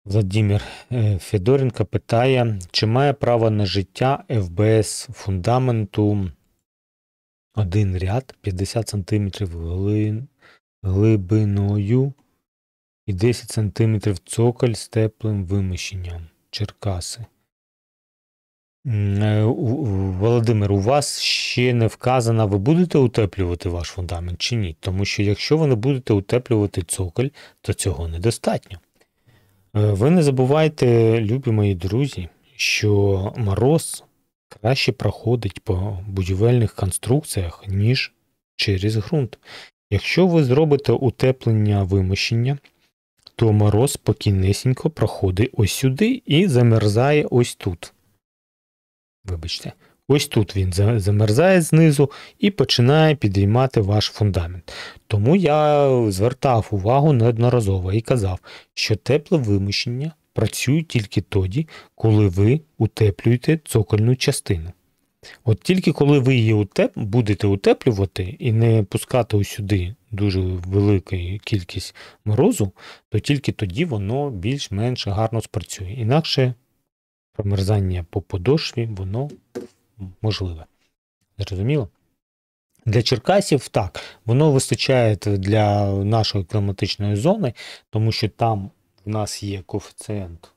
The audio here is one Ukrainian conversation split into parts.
Владимир Федоренко питає, чи має право на життя ФБС фундаменту один ряд 50 см глибиною і 10 см цоколь з теплим вимощенням. Черкаси. Володимир, у вас ще не вказано, ви будете утеплювати ваш фундамент чи ні? Тому що якщо ви не будете утеплювати цоколь, то цього недостатньо. Ви не забувайте, любі мої друзі, що мороз краще проходить по будівельних конструкціях, ніж через ґрунт. Якщо ви зробите утеплення вимощення, то мороз спокійнесенько проходить ось сюди і замерзає ось тут. Вибачте, ось тут він замерзає знизу і починає підіймати ваш фундамент. Тому я звертав увагу неодноразово і казав, що тепле вимощення працює тільки тоді, коли ви утеплюєте цокольну частину. От тільки коли ви її будете утеплювати і не пускати ось сюди дуже велику кількість морозу, то тільки тоді воно більш-менш гарно спрацює. Інакше промерзання по подошві, воно можливе. Зрозуміло? Для Черкасів так, воно вистачає для нашої кліматичної зони, тому що там в нас є коефіцієнт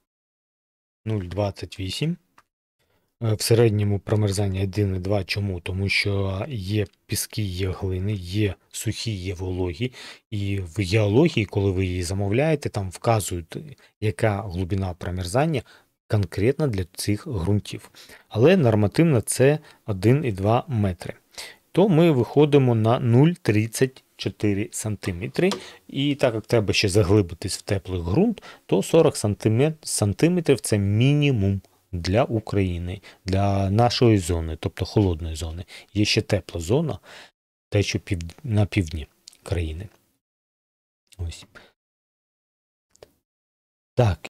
0,28. В середньому промерзання 1,2. Чому? Тому що є піски, є глини, є сухі, є вологі. І в геології, коли ви її замовляєте, там вказують, яка глибина промерзання конкретно для цих ґрунтів. Але нормативно це 1,2 метри. То ми виходимо на 0,34 см. І так як треба ще заглибитись в теплий ґрунт, то 40 см це мінімум для України, для нашої зони, тобто холодної зони. Є ще тепла зона, те, що на півдні країни. Ось. Так,